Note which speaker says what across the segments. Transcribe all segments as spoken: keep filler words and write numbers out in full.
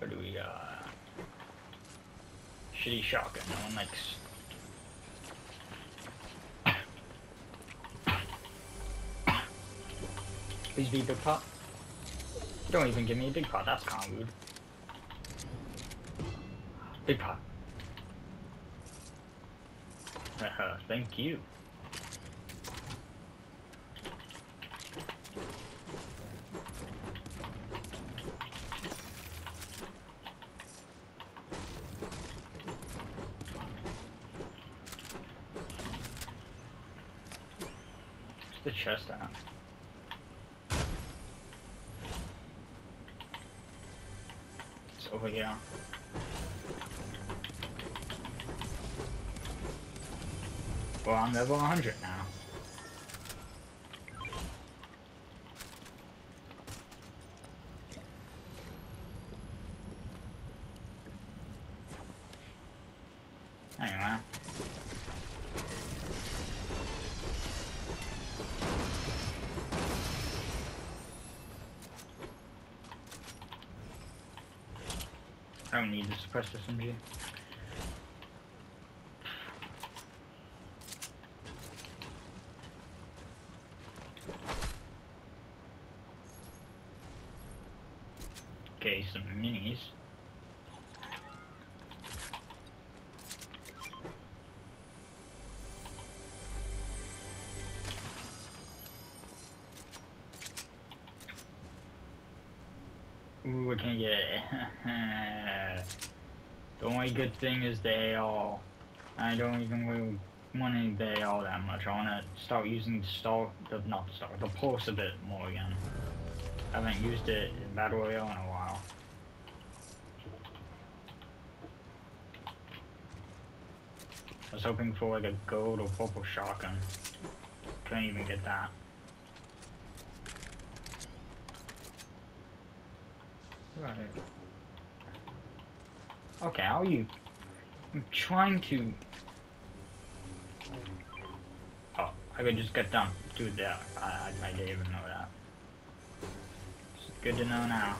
Speaker 1: What do we got? Shitty shotgun, no one likes. Please be big pot. Don't even give me a big pot, that's kinda rude. Big pot. Uh, thank you. The chest out. It's over here. Well, I'm level one hundred now. Anyway. I don't need to suppress this M G. Okay, some minis. Ooh, what can I get? The only good thing is the A R. I don't even really want any the A R that much. I want to start using the star, the, not the star, the pulse a bit more again. I haven't used it in Battle Royale in a while. I was hoping for like a gold or purple shotgun. Couldn't even get that. Right. Okay, how are you? I'm trying to. Oh, I could just get done. Do that. I, I didn't even know that. It's good to know now.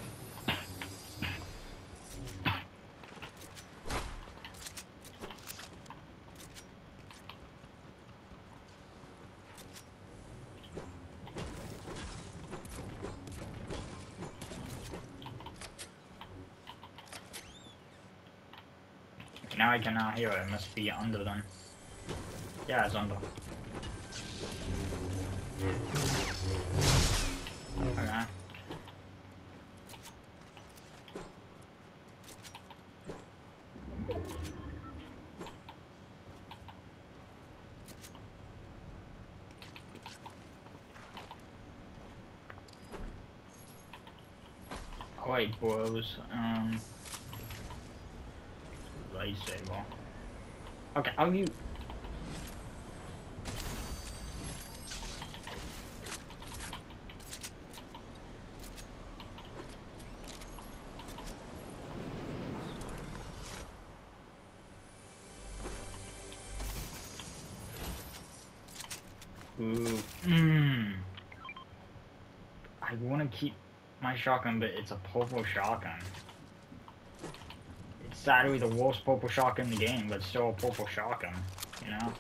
Speaker 1: Now I can now hear it. It must be under them. Yeah, it's under. Okay. Alright, bros. Um. Lightsaber. Okay, how you? Ooh. Mmm. I want to keep my shotgun, but it's a purple shotgun. It's sadly the worst purple shotgun in the game, but still a purple shotgun, you know?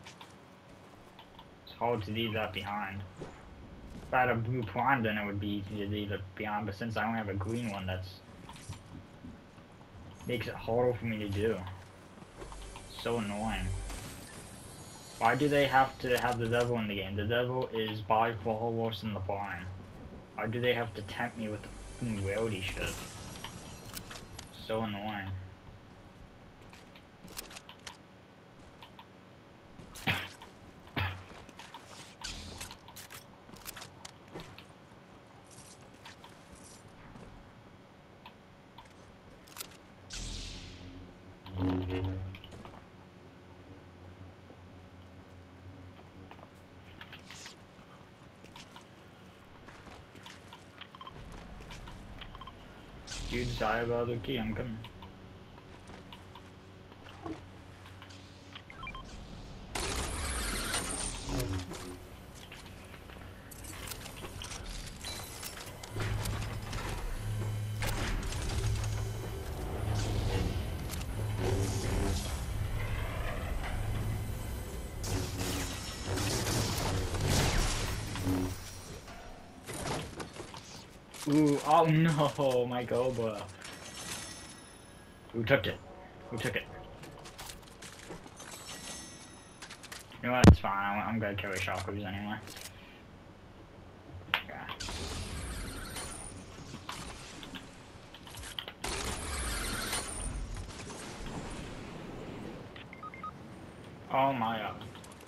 Speaker 1: It's hard to leave that behind. If I had a blue prime, then it would be easy to leave it behind, but since I only have a green one, that's makes it harder for me to do. So annoying. Why do they have to have the devil in the game? The devil is by far worse than the prime. Why do they have to tempt me with the fucking rarity shit? So annoying. You die about the key, I'm coming. Ooh, oh no, my Goba. Who took it? Who took it? You know what, it's fine, I'm, I'm gonna carry shockwave anyway. Yeah. Oh my god.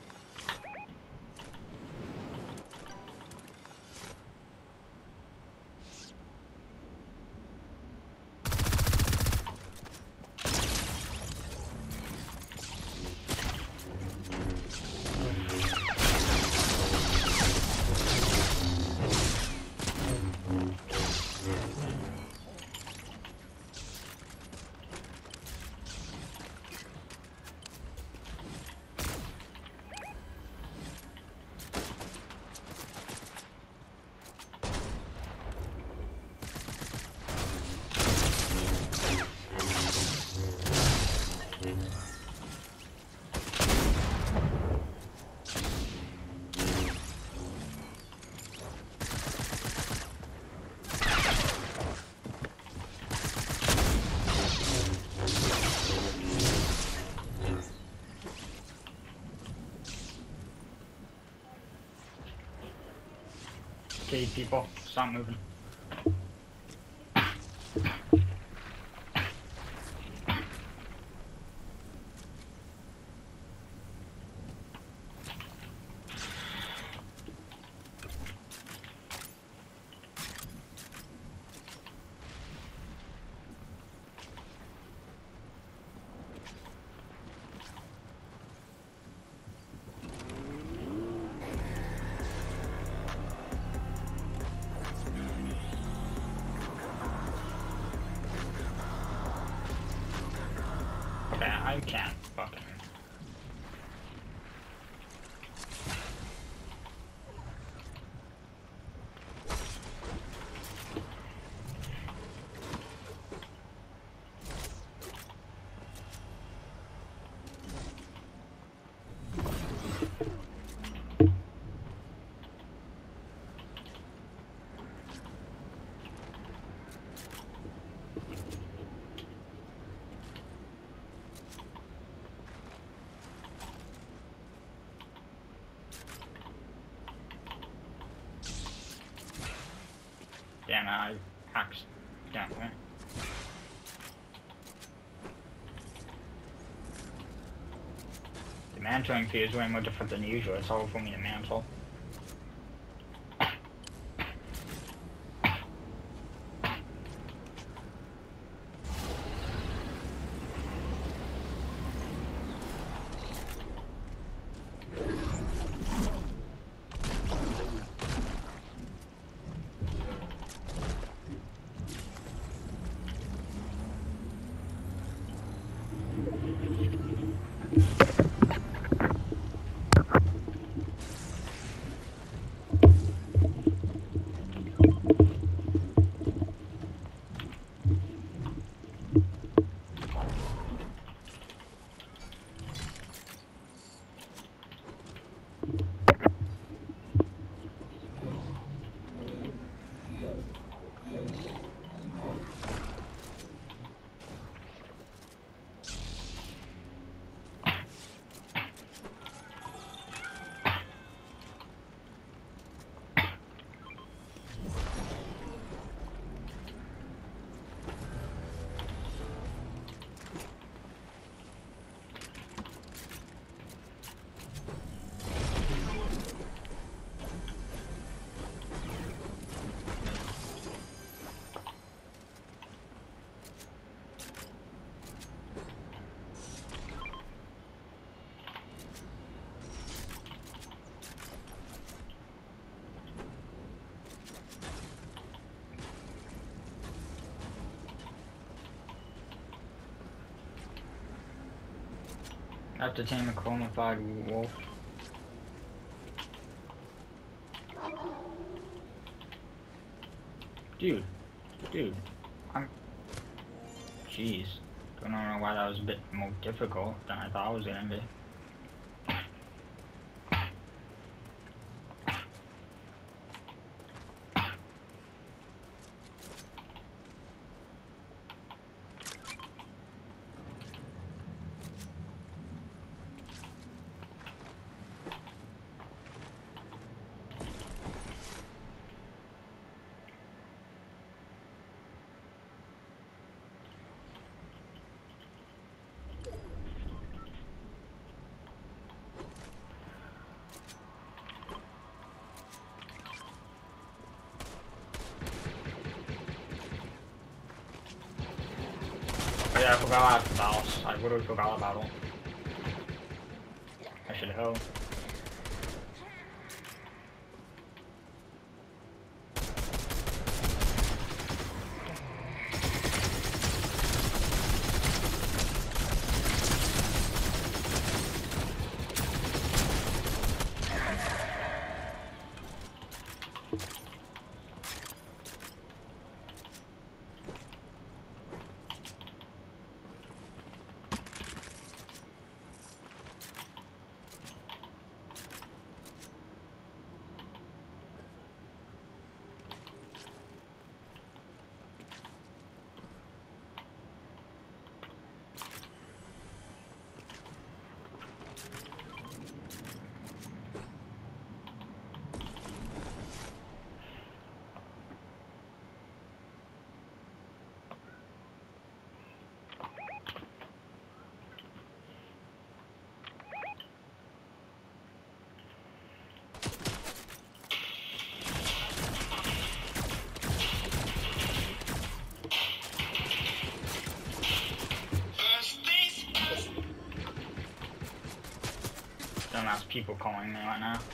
Speaker 1: Okay, people, stop moving. Okay, I can't fucking. Damn it, I hacked. Damn it. The mantling fee is way more different than usual. It's all for me to mantle. I have to tame a chromified wolf. Dude, dude, I'm. Jeez, don't know why that was a bit more difficult than I thought it was gonna be. Oh yeah, I forgot about the boss. I literally forgot about it. I should go. Dumbass people calling me right now.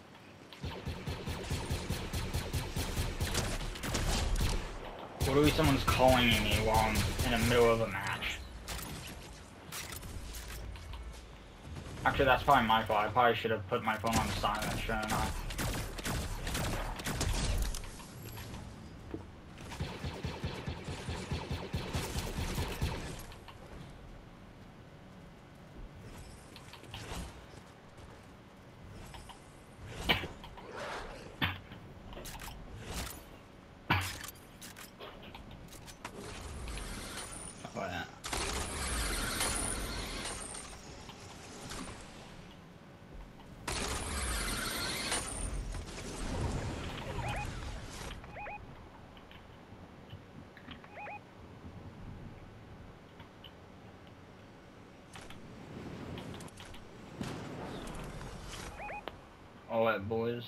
Speaker 1: Literally someone's calling me while I'm in the middle of a match. Actually, that's probably my fault. I probably should have put my phone on silent, shouldn't I? Oh, yeah. All right, boys.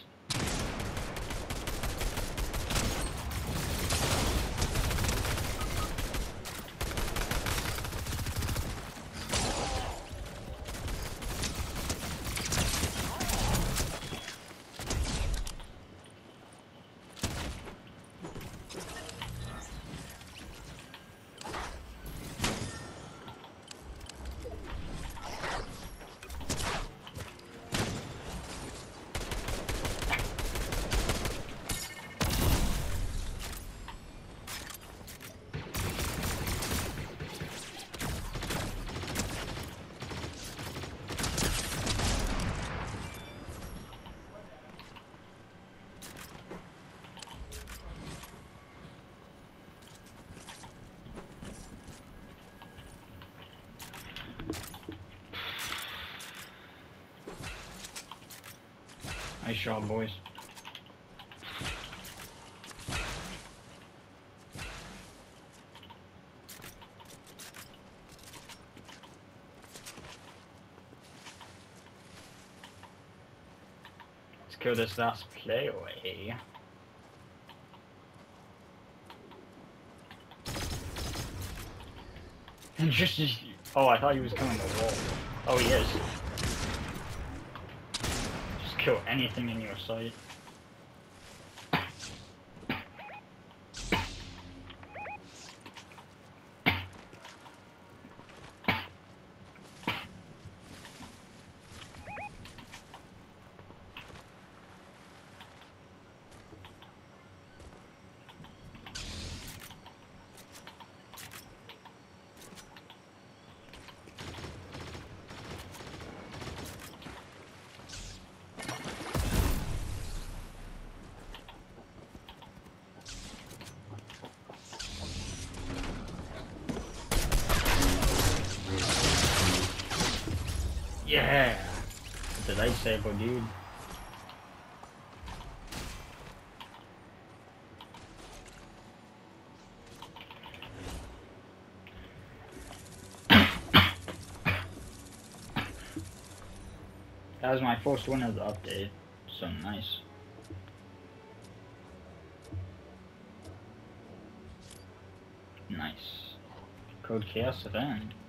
Speaker 1: Nice job, boys. Let's kill this last play away. And just, just oh, I thought he was killing the wall. Oh, he is. Just kill anything in your sight. Yeah! The lightsaber, dude. That was my first one of the update, so nice. Nice. Code Chaos Event.